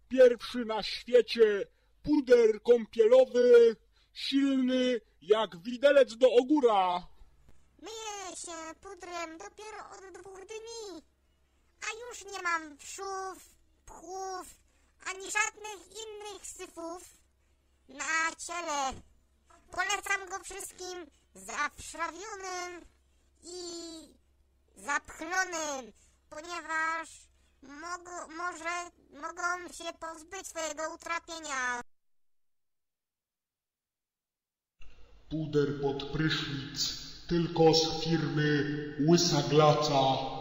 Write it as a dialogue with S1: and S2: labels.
S1: pierwszy na świecie puder kąpielowy, silny jak widelec do ogóra.
S2: Myję się pudrem dopiero od 2 dni, a już nie mam wszów, pchów, ani żadnych innych syfów na ciele. Polecam go wszystkim zawszrawionym i zapchlonym, ponieważ mogą się pozbyć swojego utrapienia.
S1: Puder pod prysznic, tylko z firmy Łysa Glaca.